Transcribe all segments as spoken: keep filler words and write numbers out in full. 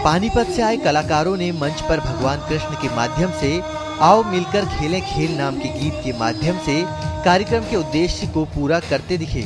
पानीपत से आए कलाकारों ने मंच पर भगवान कृष्ण के माध्यम से आओ मिलकर खेलें खेल नाम के गीत के माध्यम से कार्यक्रम के उद्देश्य को पूरा करते दिखे।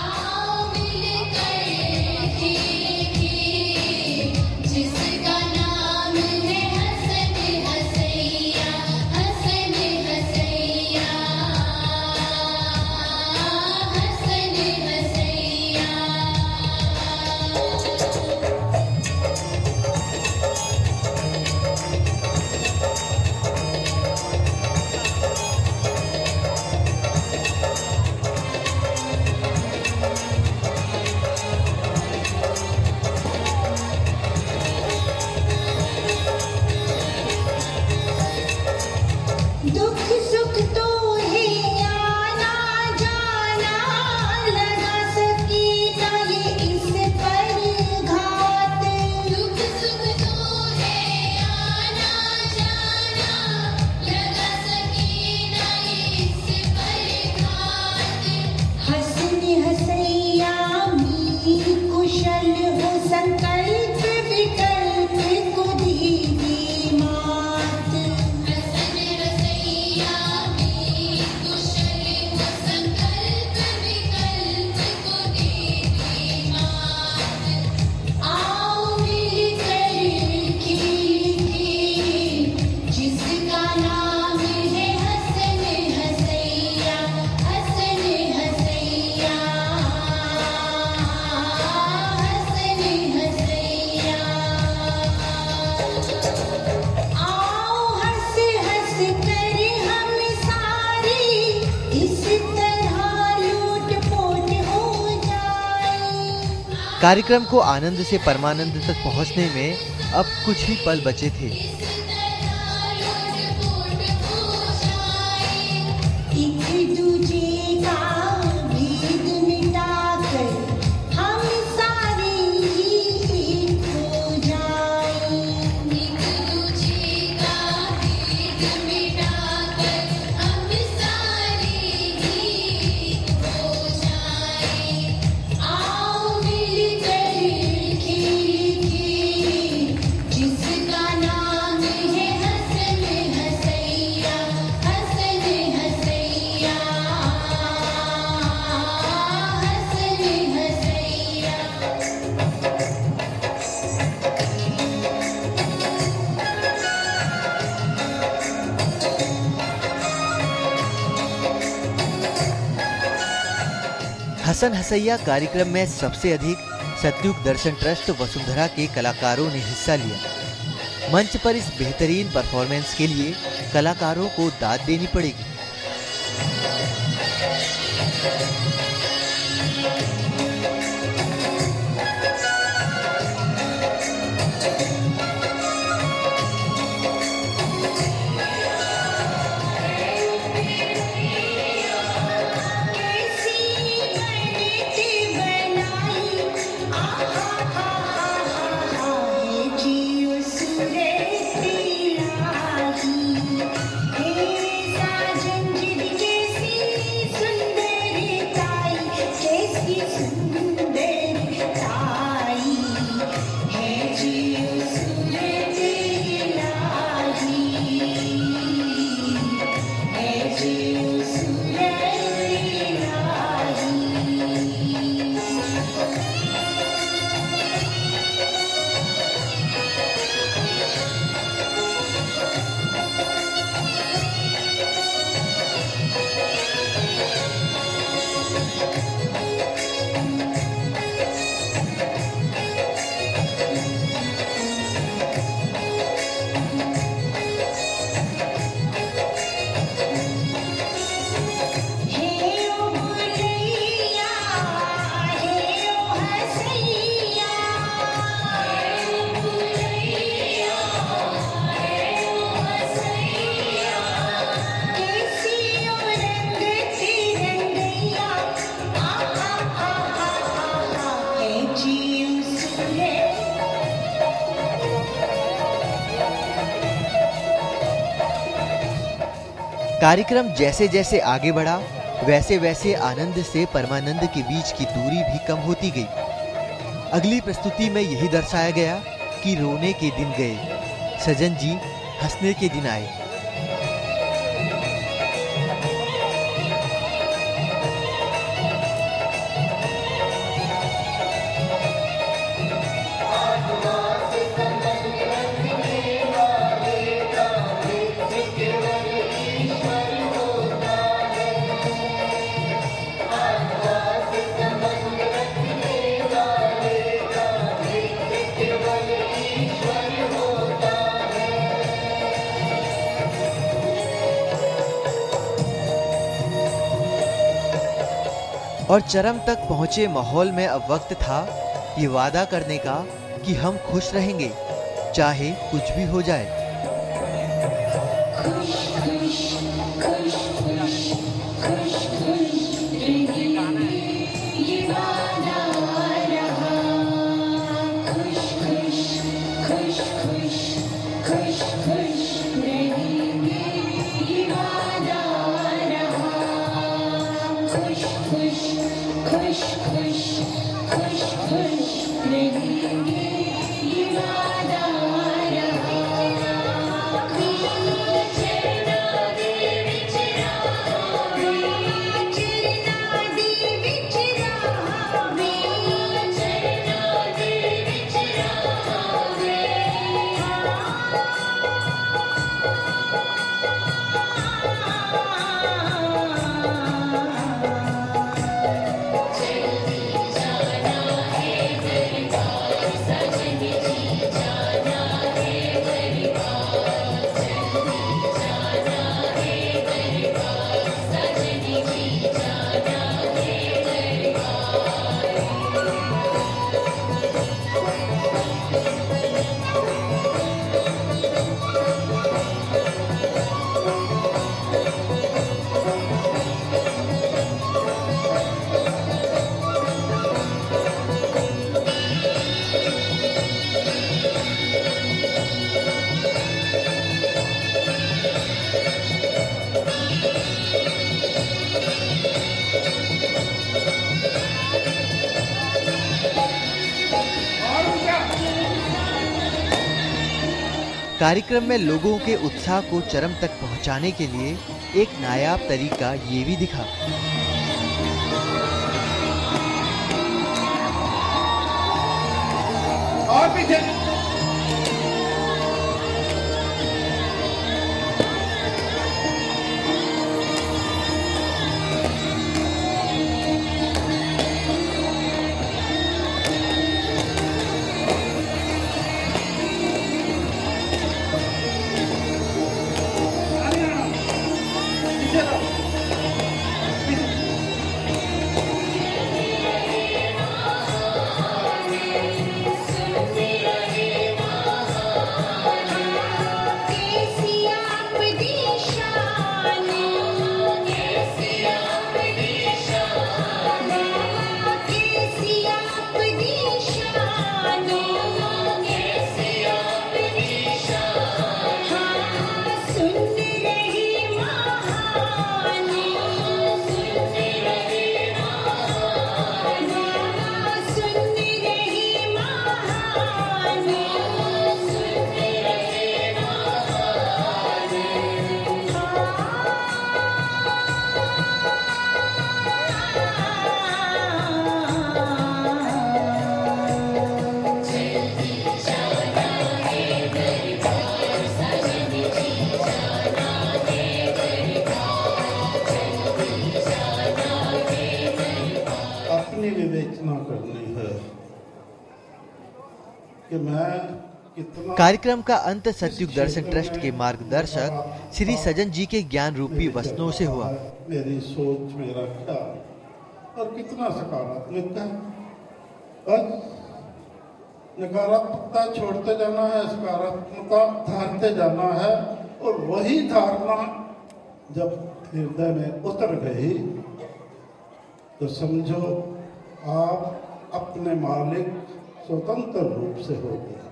दुख सुख तो है आना जाना, लगा सकीना ये इस पर घात। दुख सुख तो है आना जाना, लगा सकीना ये इस पर घात। हंसने हंसैया मीर कुशल हो, संकल्प विकल्प को दीदी मात। कार्यक्रम को आनंद से परमानंद तक पहुंचने में अब कुछ ही पल बचे थे। एक दूजे का भेद मिटाकर हम सारे ही एक हो जाएं। एक दूजे का भेद मिटाकर हम सारे ही एक हो जाएं। आओ जिसका नाम है हसन हसैया, हसन हसैया, हसन हसैया। हसन हसैया कार्यक्रम में सबसे अधिक सतयुग दर्शन ट्रस्ट वसुंधरा के कलाकारों ने हिस्सा लिया। मंच पर इस बेहतरीन परफॉर्मेंस के लिए कलाकारों को दाद देनी पड़ेगी। कार्यक्रम जैसे जैसे आगे बढ़ा वैसे वैसे आनंद से परमानंद के बीच की दूरी भी कम होती गई। अगली प्रस्तुति में यही दर्शाया गया क्योंकि रोने के दिन गए, सजन जी हंसने के दिन आए। और चरम तक पहुंचे माहौल में अब वक्त था ये वादा करने का कि हम खुश रहेंगे चाहे कुछ भी हो जाए। खुश खुश खुश खुश खुश खुश रहेंगे ये वादा रहा। खुश खुश खुश खुश खुश खुश रहेंगे ये वादा रहा। खुश खुश खुश खुश खुश खुश रहेंगे ये वादा रहा। चरना दे विचरावे, चरना दे विचरावे, चरना दे विचरावे। कार्यक्रम में लोगों के उत्साह को चरम तक पहुंचाने के लिए एक नायाब तरीका ये भी दिखा। और पीछे विवेचना करनी है कि मैं कितना। कार्यक्रम का अंत सतयुग दर्शन ट्रस्ट के मार्गदर्शक श्री सजन जी के ज्ञान रूपी वचनों से हुआ। मेरी सोच, मेरा ख्याल और कितना सकारात्मक है। बस नकारात्मकता छोड़ते जाना है, सकारात्मकता धारते जाना है। और वही धारणा जब हृदय में उतर गई तो समझो आप अपने मालिक स्वतंत्र रूप से हो गए।